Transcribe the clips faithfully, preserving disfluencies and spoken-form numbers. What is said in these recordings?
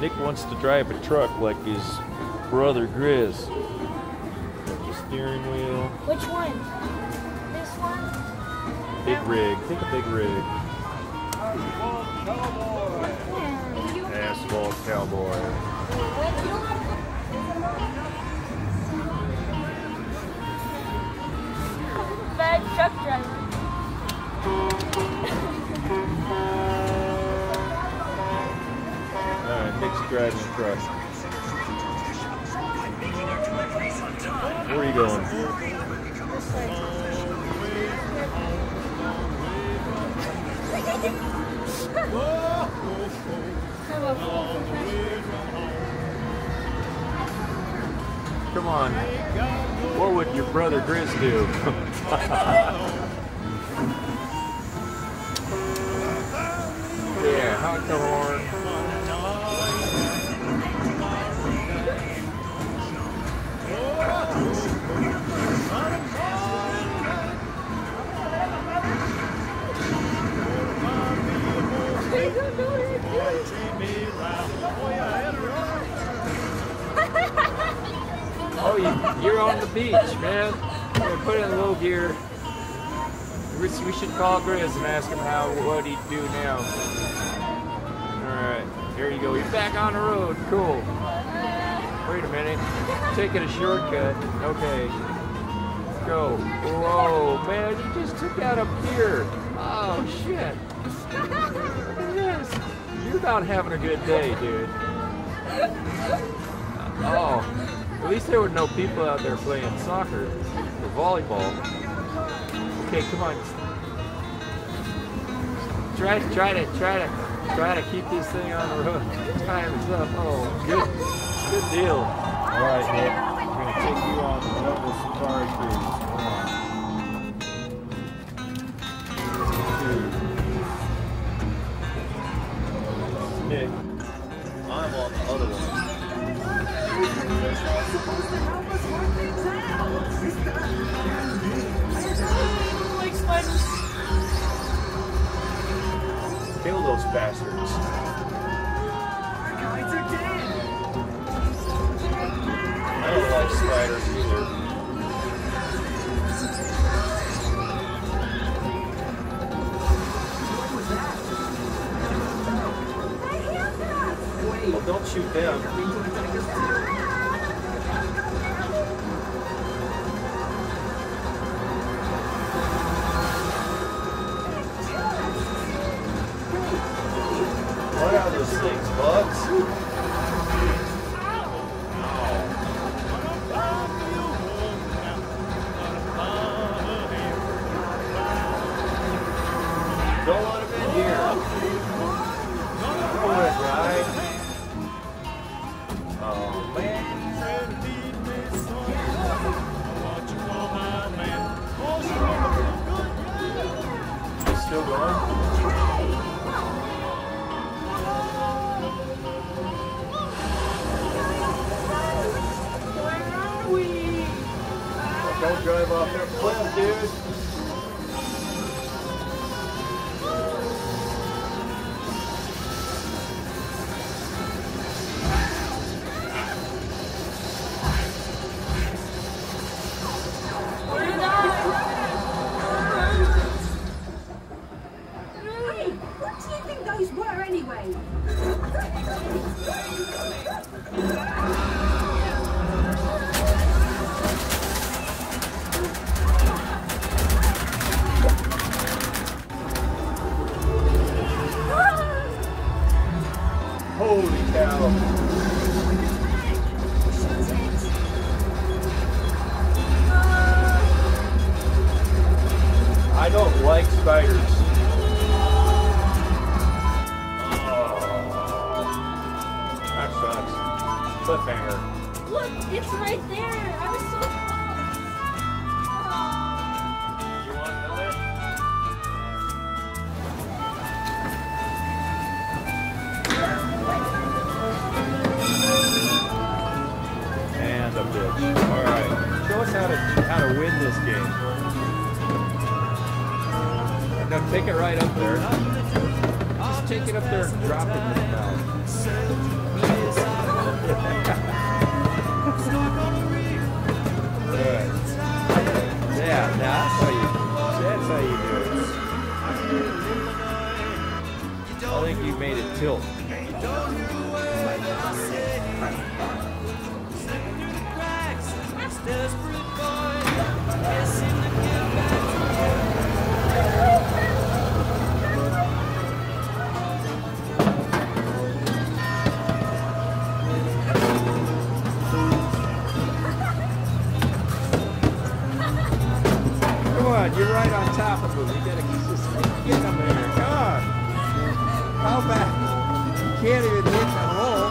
Nick wants to drive a truck like his brother Grizz. The steering wheel. Which one? This one? Big rig. Take a big rig. Asphalt cowboy. Bad truck driver. Alright, Nick's driving the truck. Where are you going? This way. Come on. What would your brother Grizz do? Yeah, honk the horn. Oh, you, you're on the beach, man. You're gonna put it in low gear. We should call Grizz and ask him how what he'd do now. Alright, there you go. You're back on the road. Cool. Wait a minute. Taking a shortcut. Okay. Go. Whoa, man, you just took out a pier. Oh, shit. Look at this. You're not having a good day, dude. Oh, at least there were no people out there playing soccer or volleyball. Okay, come on. Try, try to, try to, try to keep this thing on the road. Time is up. Oh, good, good deal. All right, Nick. I'm gonna take you on the double safari cruise. Come on. Nick, I'm on the other one. Kill those bastards. I don't like spiders either. Well, don't shoot them. What are those things, bugs? Don't let him in here. All right. Oh, man. It's still going? Don't drive off that cliff, dude. Hey, what do you think those were anyway? Holy cow. I don't like spiders. Oh, that sucks. Cliffhanger. Look, it's right there. I was so close. You want another? And a bitch. All right. Show us how to how to win this game. Now take it right up there. Just take it up there and drop it in the mouth. Good. Yeah, now that's how you, that's how you do it. I think you made it tilt. Come on, you're right on top of him. You gotta just get him there. Come on. How back? You can't even hit the hole.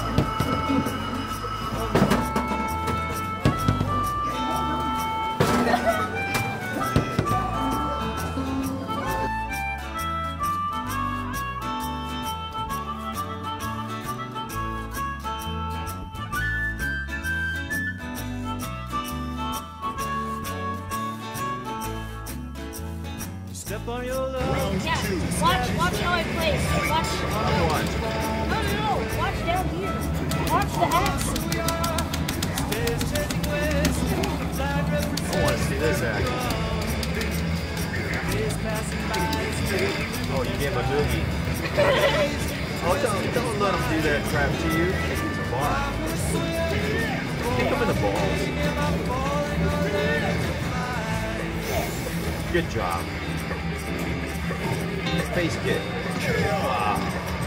Step on your love. Yeah, watch, watch how I play. Watch. Watch. No, no, no. Watch down here. Watch the axe. I want to see this action. Oh, you gave him a noogie. Oh, don't, don't let him do that crap to you. It's a bar. Kick him in the balls. Good job. Face kick. Wow.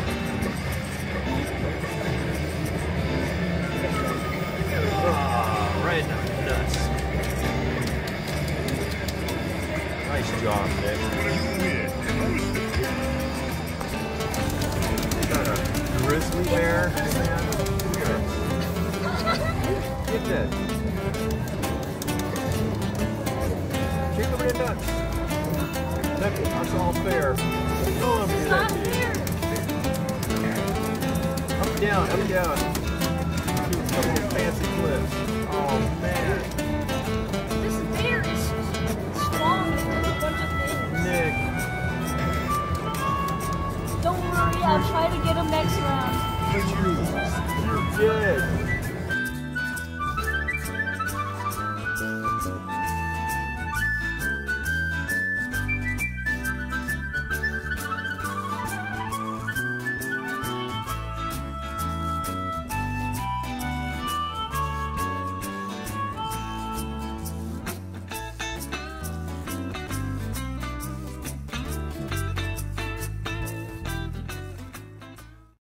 Ah, right in the nuts. Nice job, Nick. Got a grizzly bear. Get that. Kick him in the nuts. That's all fair. Oh, I'm It's not fair. Up, down, up, down. Do a couple fancy flips. Oh, man.